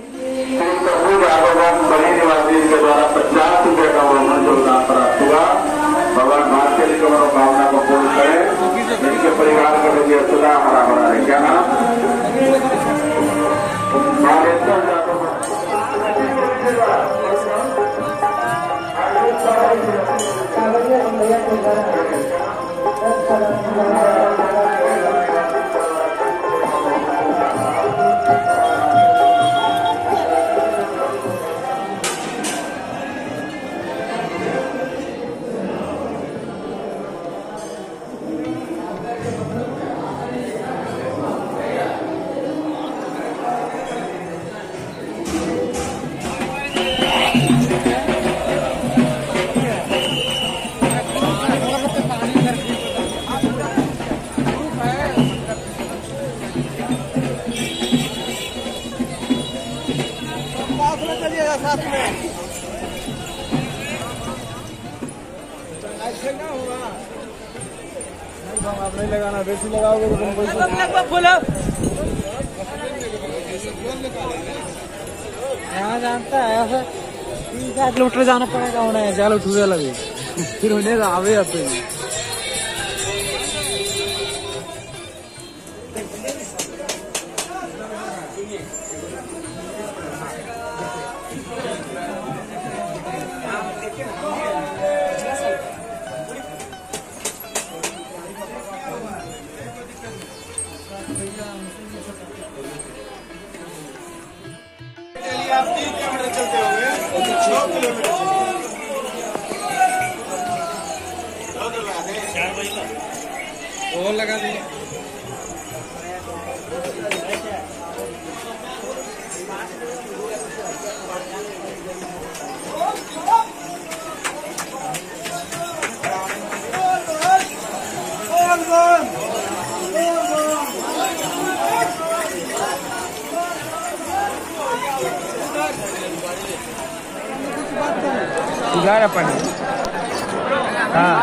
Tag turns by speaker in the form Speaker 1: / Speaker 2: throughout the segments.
Speaker 1: बड़ी निवासी के द्वारा 50 रुपये का अनुदान प्राप्त हुआ। भगवान भारतीय की मनोकामना को पूर्ण करें। इनके परिवार के लिए सदा हरा भरा है। क्या नाम?
Speaker 2: साथ में आप नहीं लगाना, बेसी लगाओगे तो यहाँ जानता है ऐसा 3-4 किलोमीटर जाना पड़ेगा उन्हें। चलो ठूरे लगे फिर उन्हें आवे आते आप 3 किलोमीटर चलते होंगे, 6 किलोमीटर और लगा दें। ग्यारह पानी हाँ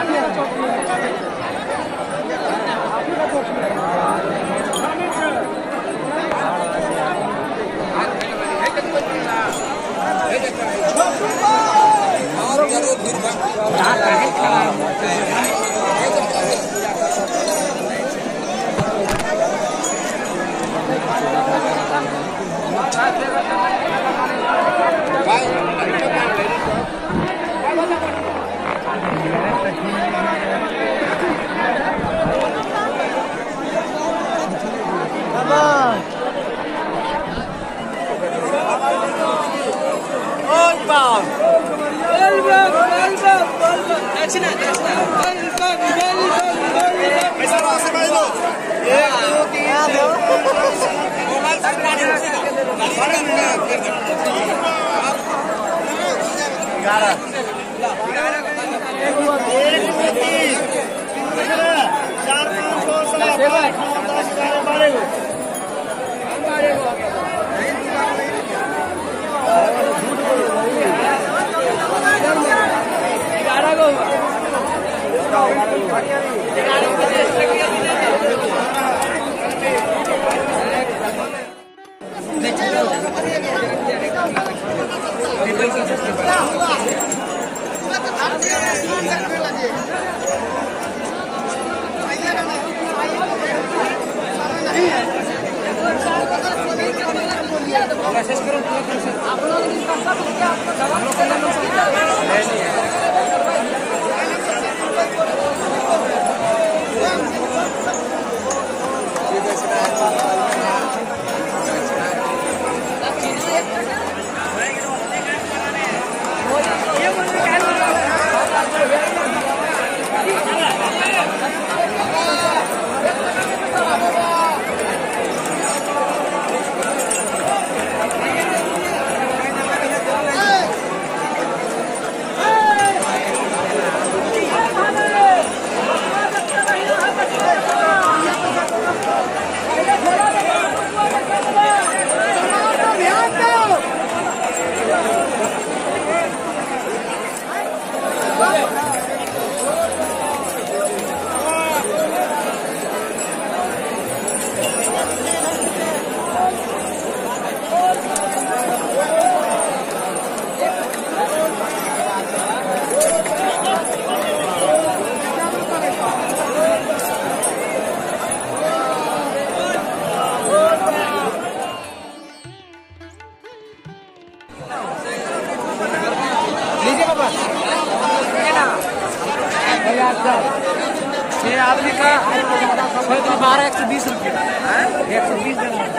Speaker 2: 120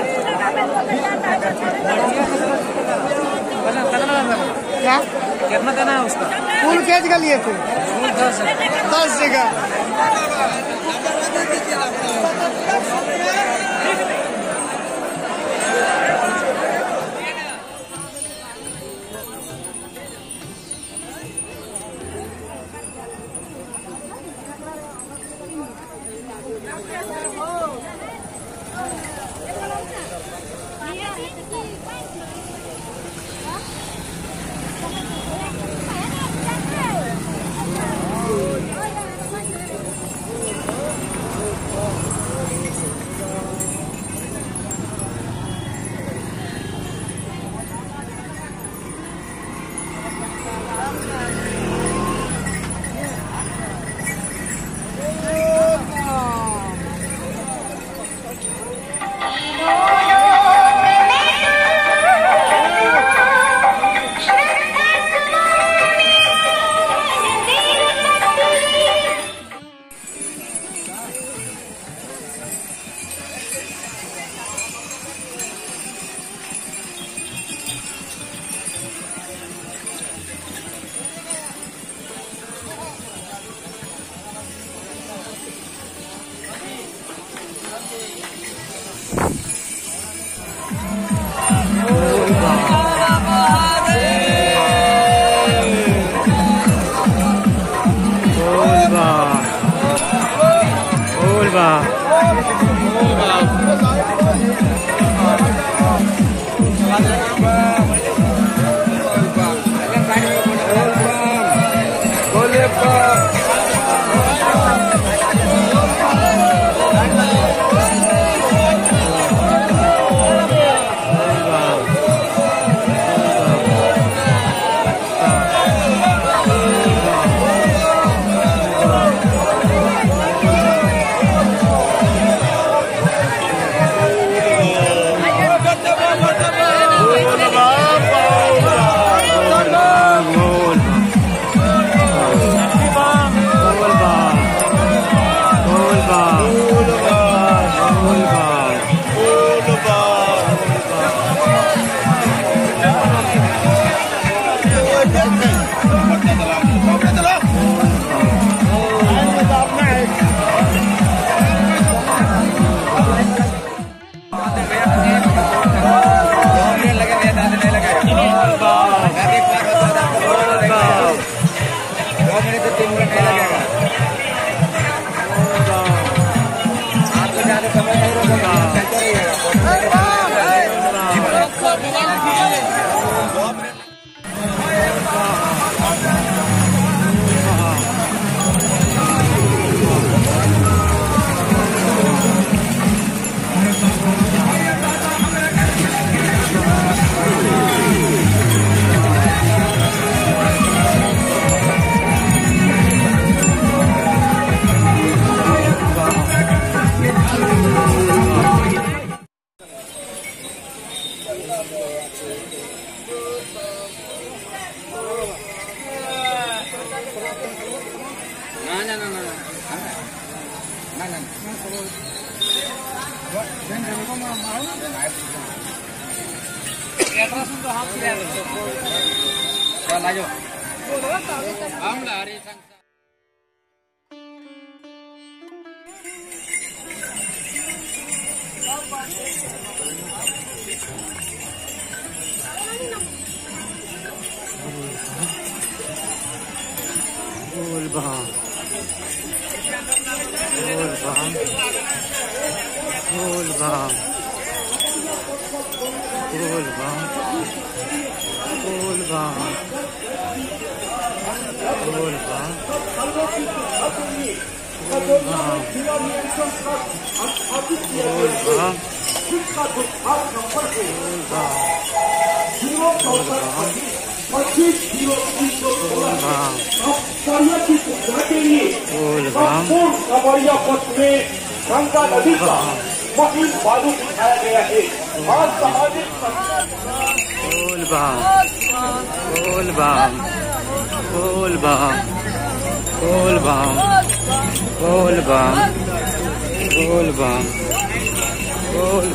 Speaker 2: क्या कितना देना है उसका? फूल केज का लिए थे 10 जगह।
Speaker 1: गंगा नदी का महीन बालू दिखाया गया है। आज सामाजिक
Speaker 2: बोल बम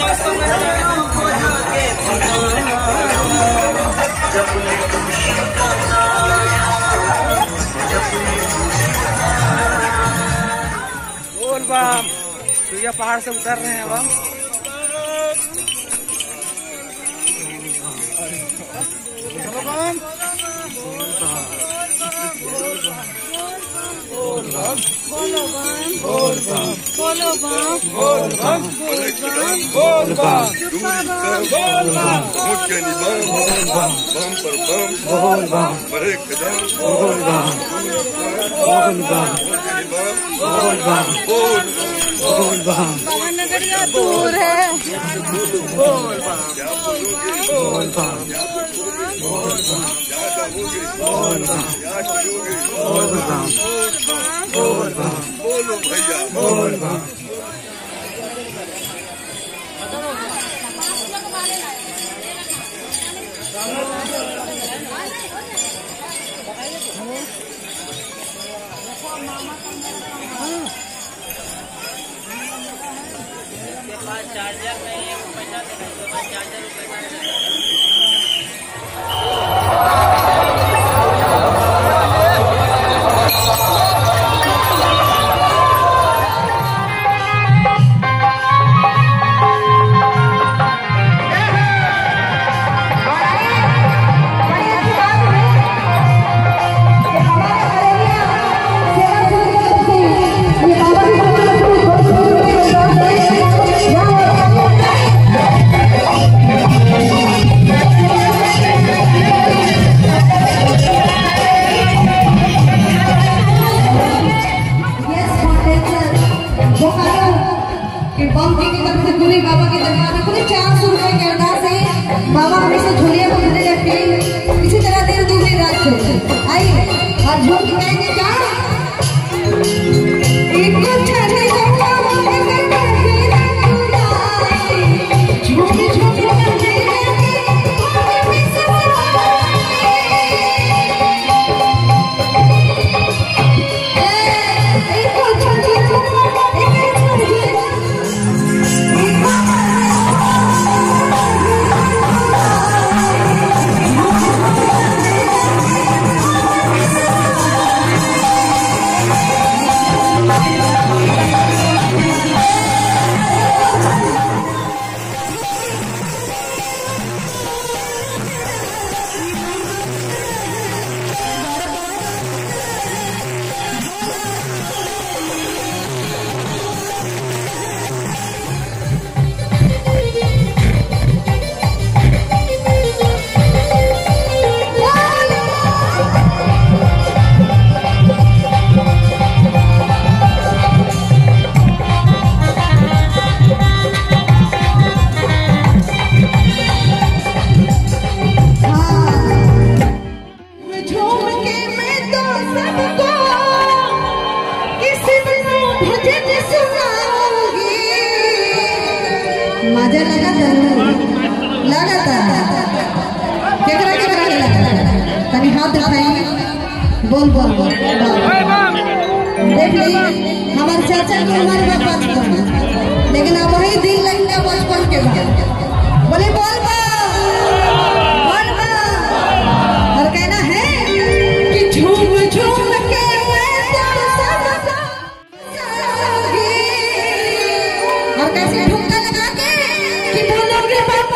Speaker 2: भैया पहाड़ से उतर रहे हैं अब हम।
Speaker 3: नगरिया दूर है।
Speaker 4: बोलो भैया
Speaker 2: चार्जर नहीं पैसा चार्जर
Speaker 3: बाबा के दरबार में पूरे 400 रुपए के अरदास है। बाबा हमेशा झोलिया को भरने लगते हैं। इसी तरह देर दूसरी रात को आइए और झूठ कहेंगे क्या एक छड़े मजा लगाता केकरा केकरा तनी हाथ उठाइए बोल बोल बोल देख ली हमारे चाचा की उम्र में 55 लेकिन अब वही दिन लग गया 55 के बाद बोले बोल और कहना है कि झूम झूम के और कैसे ठुमका लगा के कि बोलोगे बाबा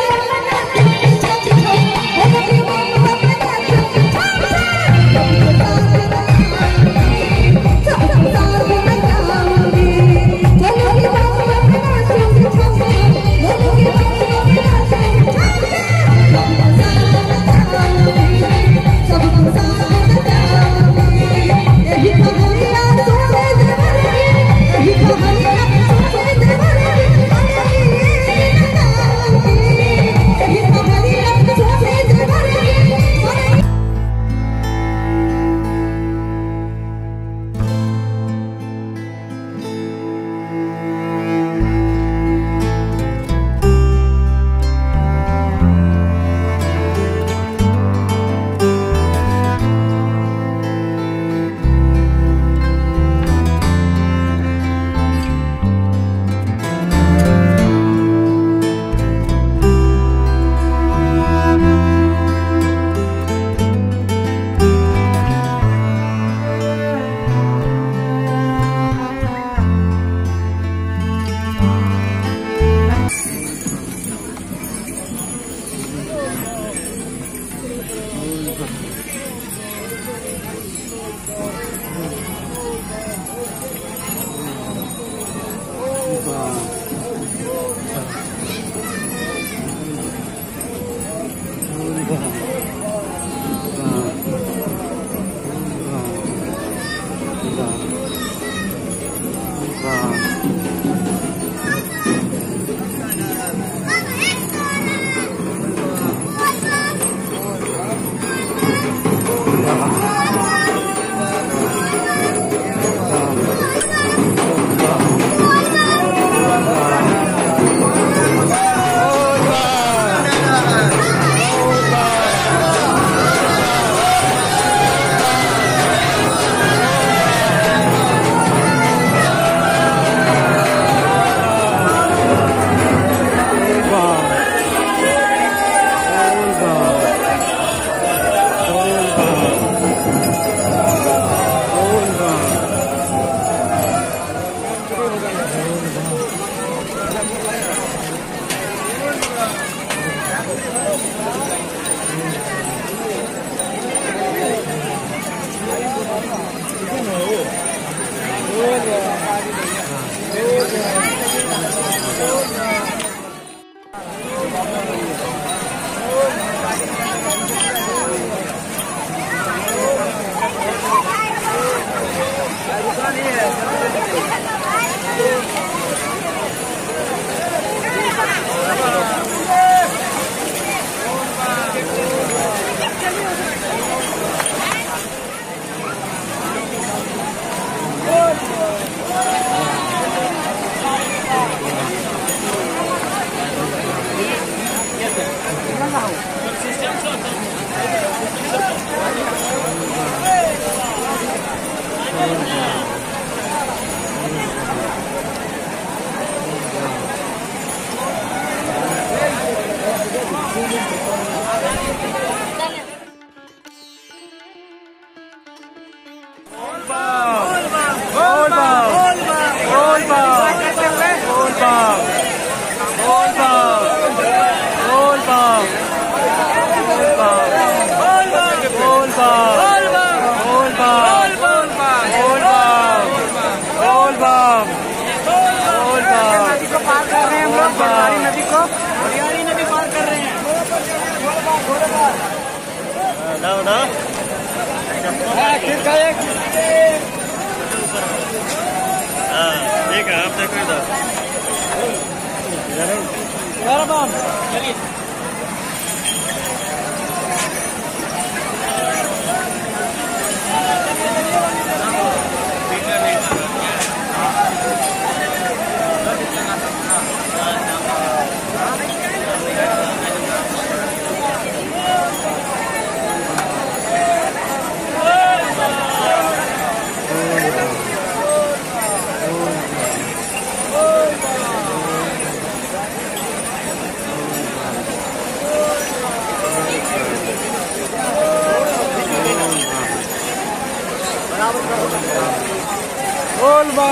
Speaker 2: बोल बा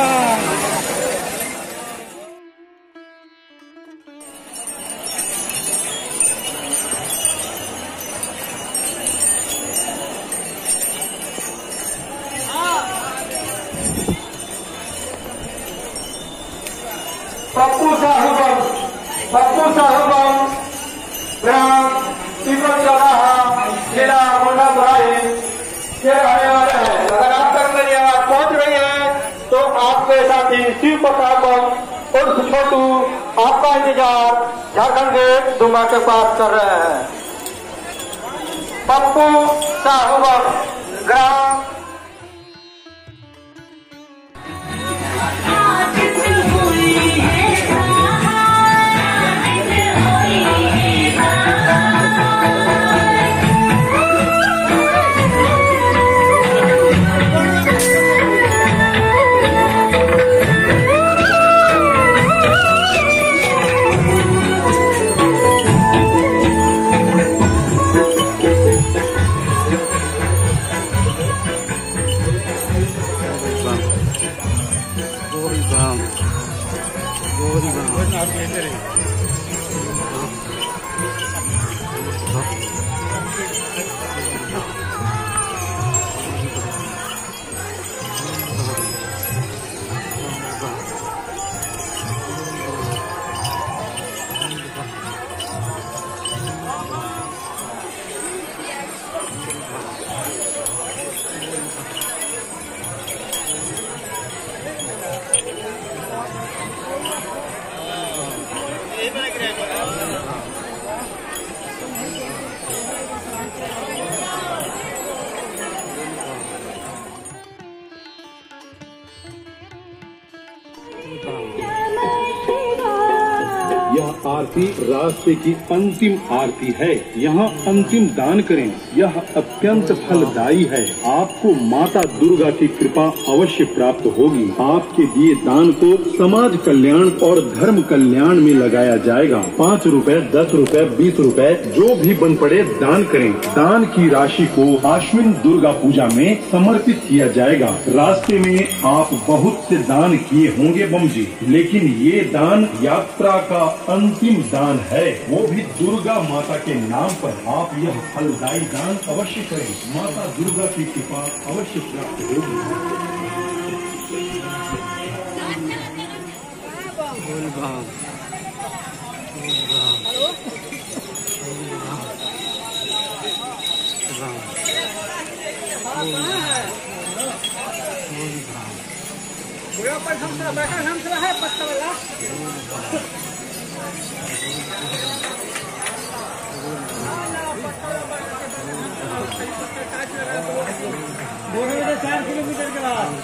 Speaker 1: पप्पू साहब ग्राम तिब्बत चौराहा जिला मुंडापुराई के रहने वाले हैं। अगर आप तक मेरी आवाज पहुंच रही है तो आपके साथी शिव प्रताप उर्फ छोटू आपका इंतजार झारखंड के दुमा के पास कर रहे हैं। पप्पू साहब ग्राम
Speaker 5: यह आरती रास्ते की अंतिम आरती है। यहाँ अंतिम दान करें, यह अत्यंत फलदायी है। आपको माता दुर्गा की कृपा अवश्य प्राप्त होगी। आपके दिए दान को समाज कल्याण और धर्म कल्याण में लगाया जाएगा। 5 रुपए, 10 रुपए, 20 रुपए जो भी बन पड़े दान करें। दान की राशि को आश्विन दुर्गा पूजा में समर्पित किया जाएगा। रास्ते में आप बहुत से दान किए होंगे बम जी, लेकिन ये दान यात्रा का अंतिम दान है, वो भी दुर्गा माता के नाम पर। आप यह फलदायी दान अवश्य करें, माता दुर्गा की कृपा अवश्य प्राप्त होगी।
Speaker 2: बोले 4 किलोमीटर के बाद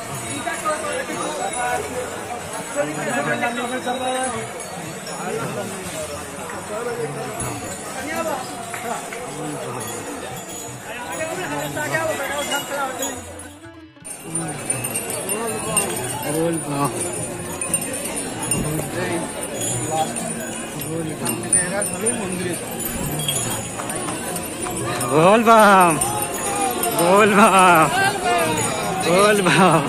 Speaker 2: बोल बम बोल बम बोल बम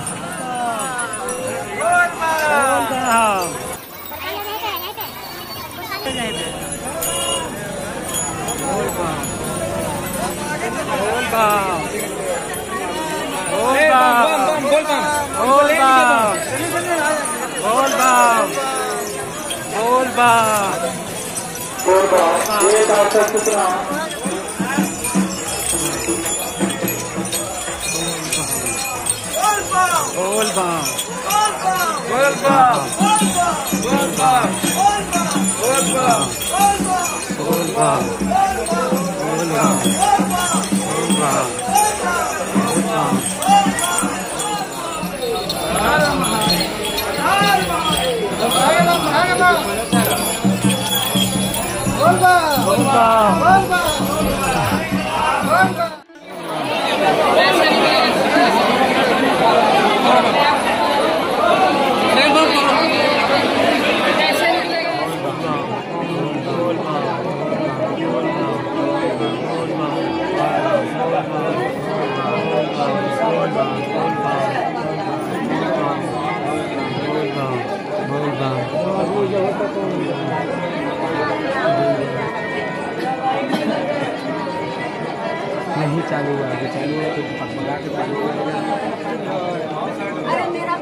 Speaker 2: बोल नहीं चालू हुआ, अभी चालू हुआ तो पकड़ा के चालू
Speaker 3: अरे मेरा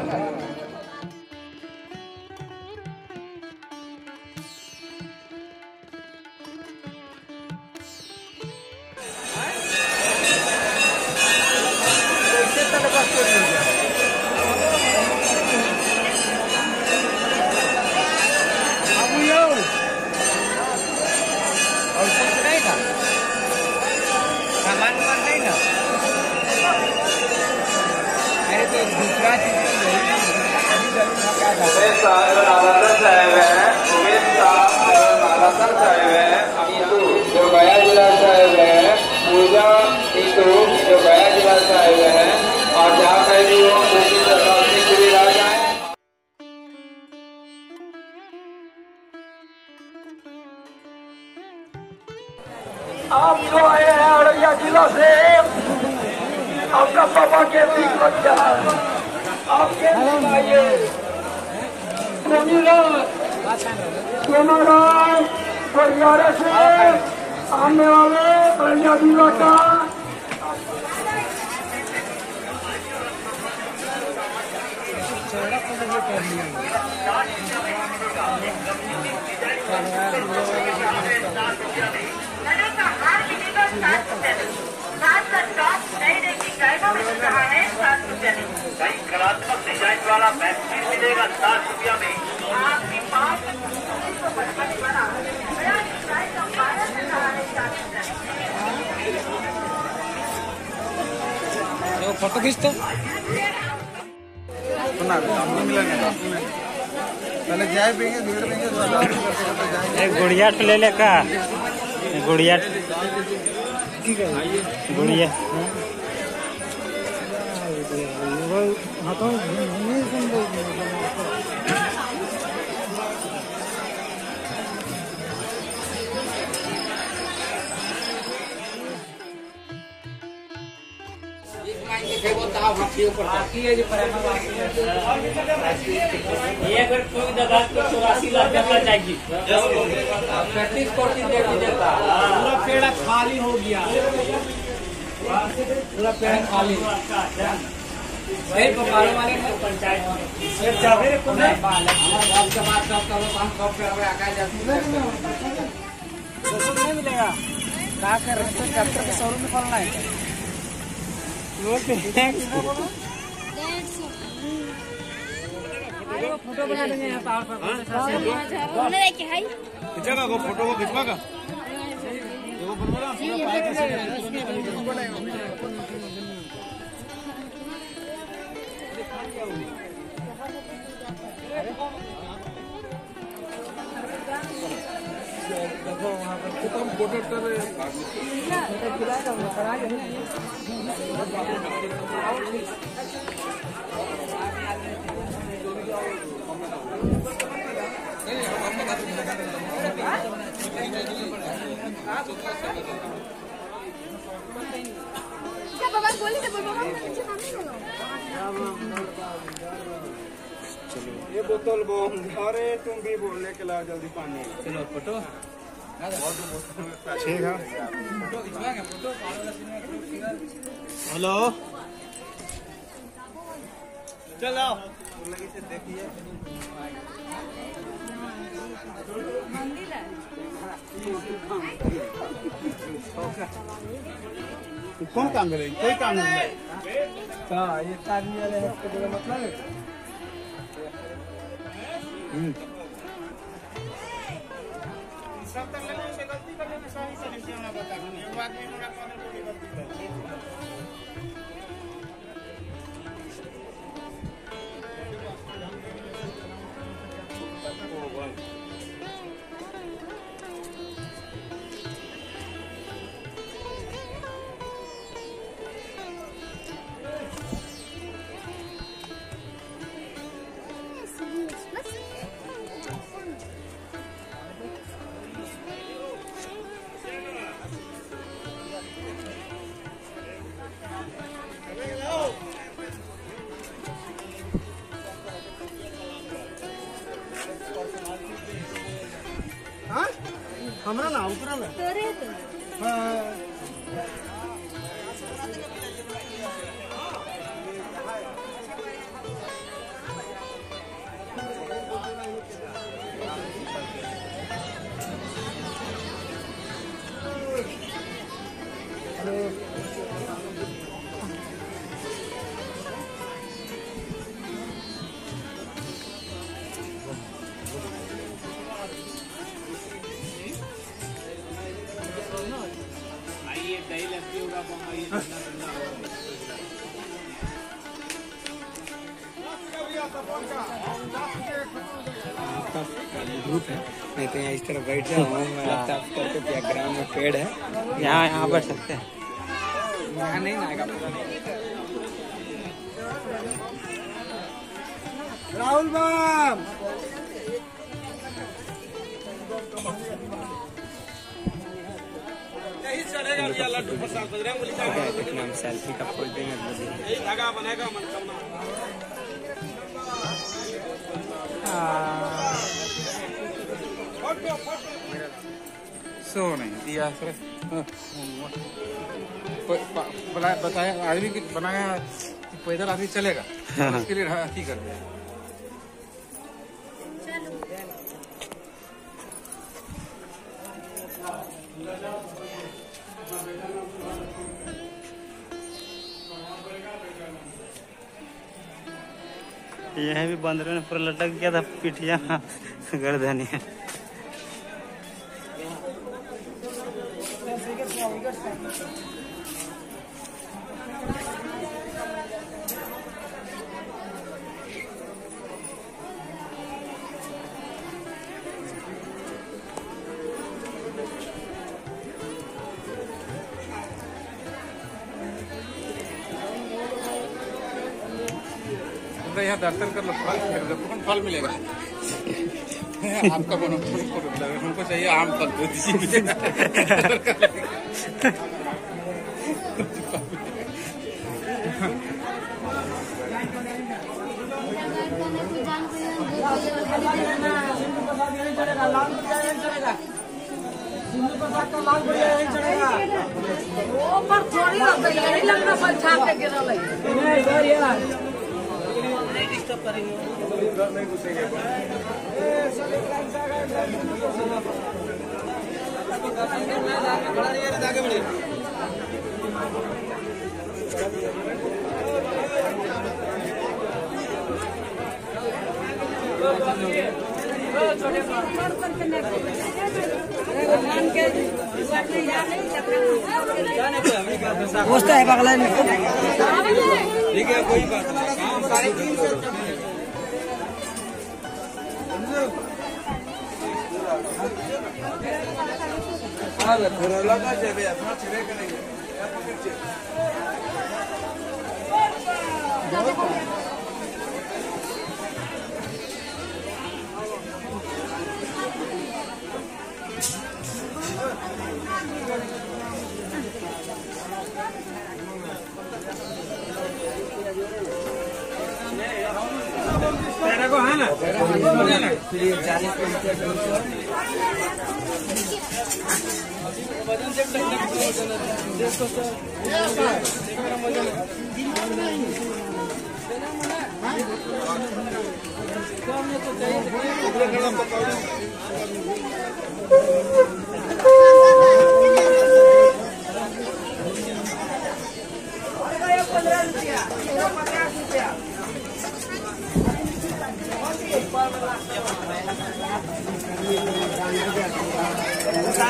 Speaker 1: उमेश साहब नालासर से आए हुए हैं। उमेश साहब नालासर से आए हुए हैं। अमीतू जो गया जिला से आए हुए हैं। पूजा नीतू जो गया जिला से आए हुए हैं। और जहाँ कहीं भी हो उनकी तरफ से पूरी रात आए। आप जो आए हैं अररिया जिला से, आपका पापा के बीच बच्चा आपके आइए सोनाराय परिवार से आने वाले अररिया जिला का
Speaker 6: कई कलात्मक डिजाइन वाला मैगजीन मिलेगा 60 रुपया में। आपकी
Speaker 2: फोटो खींचते
Speaker 4: पहले जाए पेंगे भीड़ पेंगे
Speaker 2: गुड़िया ले ले का गुड़िया गुड़िया हाथों
Speaker 6: ये अगर कोई दादा को 84 लाख का चाहिए 35 कोटी दे देता। पूरा पेड़ खाली हो गया, पूरा पेड़ खाली। पकाने वाले पंचायत नहीं मिलेगा। क्या कर रहे हैं? ट्रैक्टर के शोरूम में खोलना है। फोटो बना देंगे यहाँ पहाड़ पर।
Speaker 4: खिंचेगा वो फोटो को खिंचवागा देखो वहाँ पर फोटो ये बोतल बम। अरे तुम भी बोलने के ला जल्दी पानी।
Speaker 2: चलो फोटो
Speaker 4: ठीक है। हेलो चलो देखिए कौन काम करेगी? कोई काम नहीं है। ये आदमी वाले हैं, इसका मतलब है
Speaker 6: गलती करने में सही से ना बता एक आदमी मेरा 15 को गलती कर हमरा ना उतरा ना
Speaker 2: ग्रुप है नहीं तो यहाँ इस तरह बैठ जाओ लैपटॉप करके बैकग्राउंड में पेड़ है यहाँ बैठ सकते हैं यहाँ नहीं ना आएगा राहुल बाम नाम सेल्फी का फोटो देंगे धागा बनेगा मनकामना सो नहीं दिया सर बताया आदमी की बनाया पैदल आदमी चलेगा उसके लिए ठीक कर दिया
Speaker 7: यह भी बंदरों ने पूरा लटक गया था पिटिया गर्दन है
Speaker 2: यहाँ दर्शन कर लो कौन फल मिलेगा आपका कौन हमको चाहिए आम फल दो दीजिए
Speaker 7: डिस्टर्ब करेंगे नहीं घुसेंगे
Speaker 2: दोस्त है बगल में
Speaker 7: ठीक है कोई बात नहीं लगा जाए अपना छिड़े करेंगे तेरे को है ना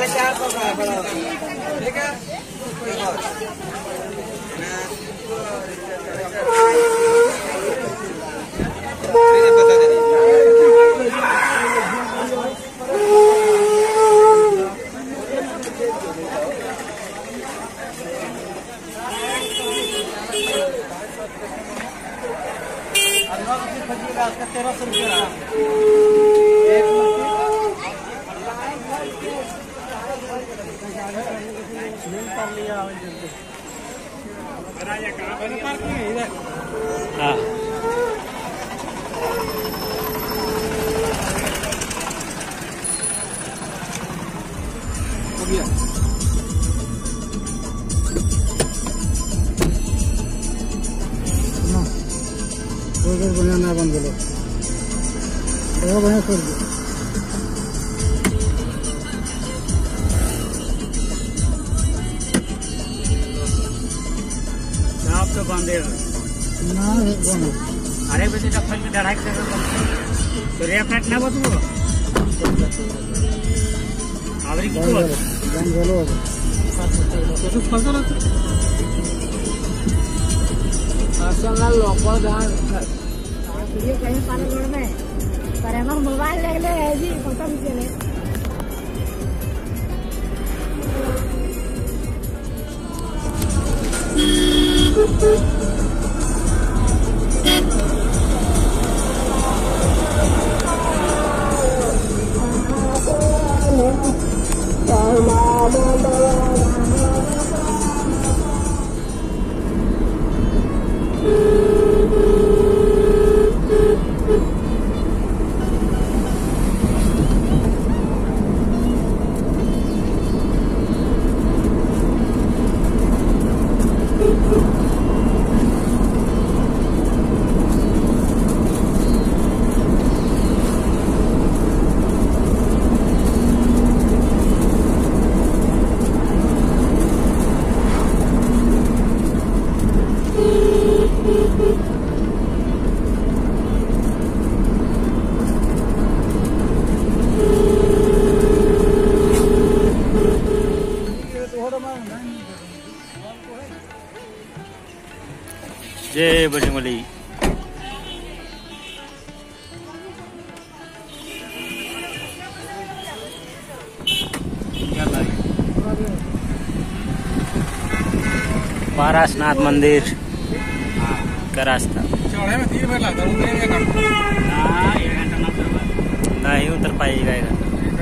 Speaker 7: हाँ
Speaker 2: बढ़िया बन गए बढ़िया छोड़ दो
Speaker 7: आप तो बांधे
Speaker 2: ना बंद
Speaker 7: अरे बजे चप्पल की ढाई से तो रे फ्लैट ना बतू आवरी की तो
Speaker 2: बंद बोलो तो फंसा रहता आसन ला लोकल जान
Speaker 3: ये कहीं पानी रोड में पर हमारा मोबाइल ले ले है जी फोटो भी चले
Speaker 7: जय बजरंगबली। पारसनाथ मंदिर का रास्ता नहीं उतर पाएगा।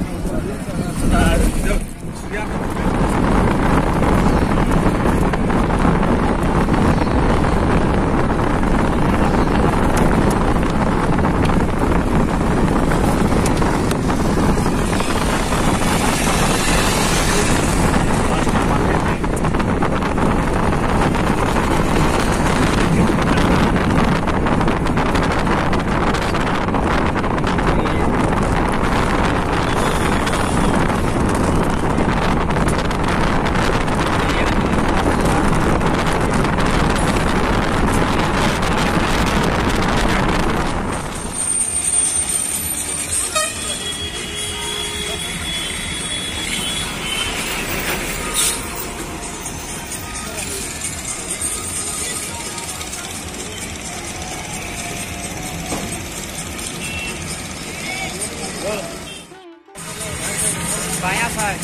Speaker 7: बाया साइड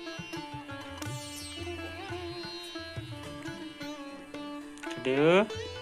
Speaker 7: do